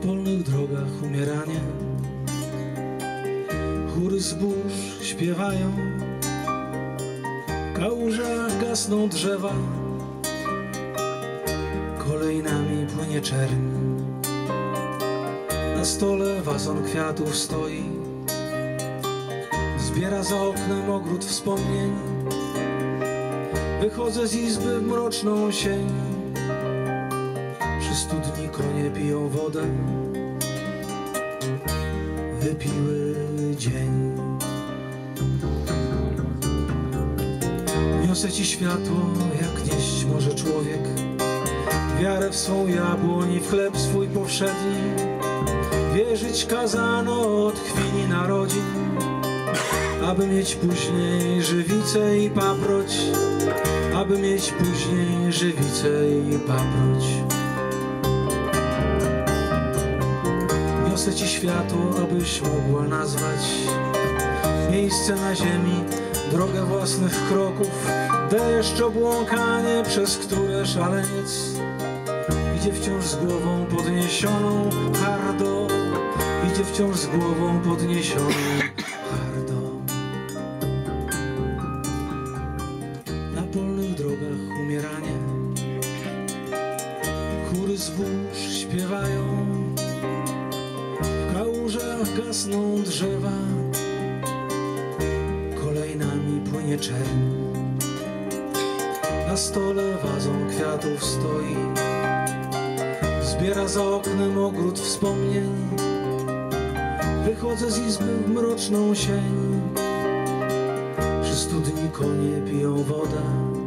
polnych drogach umieranie. Chóry zbóż śpiewają, w kałużach gasną drzewa, kolejnami płynie czerń. Na stole wazon kwiatów stoi, zbiera za oknem ogród wspomnień. Wychodzę z izby w mroczną sień, przy studni konie piją wodę, wypiły dzień. Niosę ci światło, jak nieść może człowiek, wiarę w swą jabłoń i w chleb swój powszedni. Wierzyć kazano od chwili narodzin, aby mieć później żywicę i paproć, aby mieć później żywicę i paproć. Niosę ci światło, abyś mogła nazwać miejsce na ziemi, drogę własnych kroków, deszcz, obłąkanie, przez które szaleniec idzie wciąż z głową podniesioną hardo, idzie wciąż z głową podniesioną hardo. Na polnych drogach umieranie, chóry zbóż śpiewają, w kałużach gasną drzewa, kolejnami płynie czerń. Na stole wazon kwiatów stoi, zbiera za oknem ogród wspomnień. Wychodzę z izby w mroczną sień, przy studni konie piją wodę,